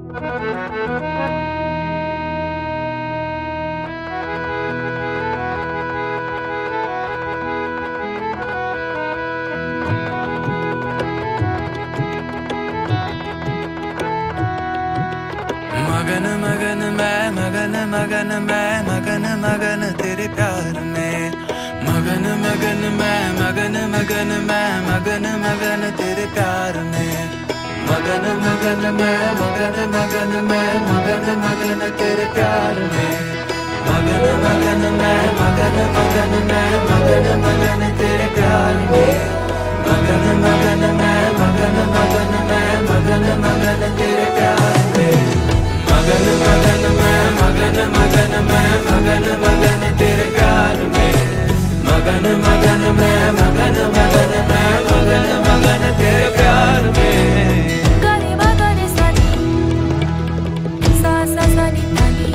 मगन मगन मैं मगन मगन मैं मगन मगन तेरे प्यार में। मगन मगन मैं मगन मगन मैं मगन मगन तेरे प्यार में। मगन मगन मैं मगन मगन मैं मगन मगन तेरे प्यार में। मगन मगन मैं मगन मगन मैं मगन मगन तेरे प्यार में। मगन मगन मैं मगन मगन मैं मगन मगन तेरे प्यार में। मगन मगन मैं मगन मगन मैं मगन मगन तेरे प्यार में। मगन मगन मैं मगन मगन मैं मगन मगन तेरे प्यार में। गरे मा गरे सा नी सा सा सा नी सा नी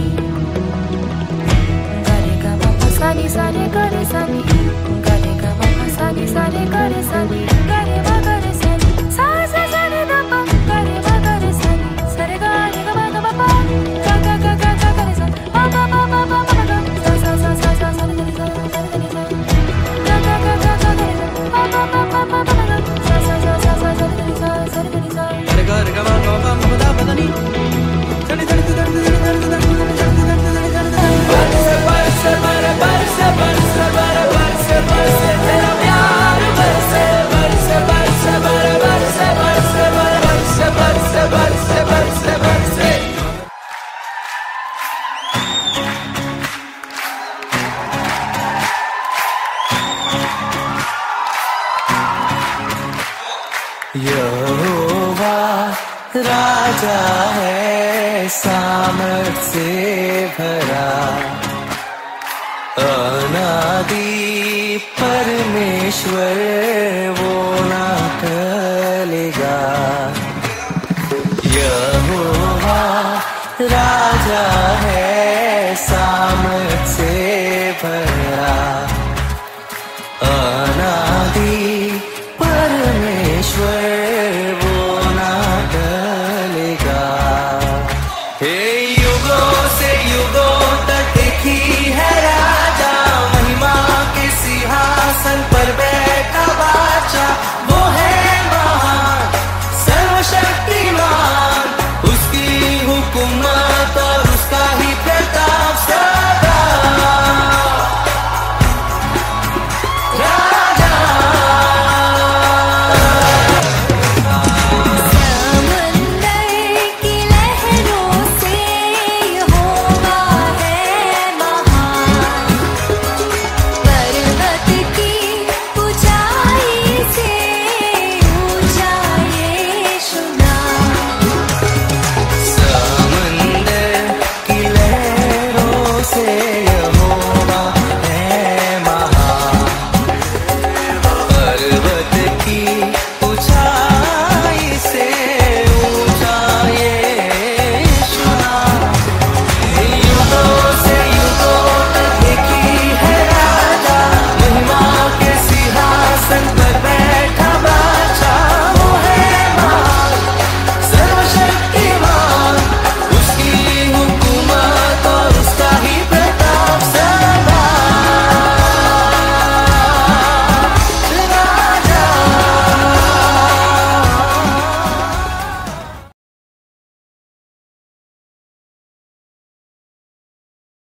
गरे गा मा पा सा नी सा रे गरे सा नी गरे गा मा पा सा नी सा रे गरे सा नी गरे मा गरे सा नी सा सा सा रे गा पा गरे मा गरे सा नी सा रे गा रे गा मा गा पा गा गा गा गा गा गरे सा पा पा पा पा पा पा गा सा सा सा सा सा सा रे गरे सा गा गा गा गा गा गरे सा पा पा पा पा पा पा गा सा सा सा सा सा सा रे गरे सा रे गा रे गा मा गा मा मा दा पता नहीं चली चली चली चली चली चली बरसे बरसे बरसे बरसे बरसे बरसे बरसे तेरा प्यार बरसे बरसे बरसे बरसे बरसे बरसे बरसे बरसे बरसे बरसे। यहोवा राजा है सामर्थ से भरा। अनादि परमेश्वर वो ना टलेगा। यहोवा राजा है सामर्थ से भरा। अनादि परमेश्वर वो ना टलेगा। हे युगों से युगों तक एक ही है राजा। महिमा के सिंहासन पर बैठा बादशाह।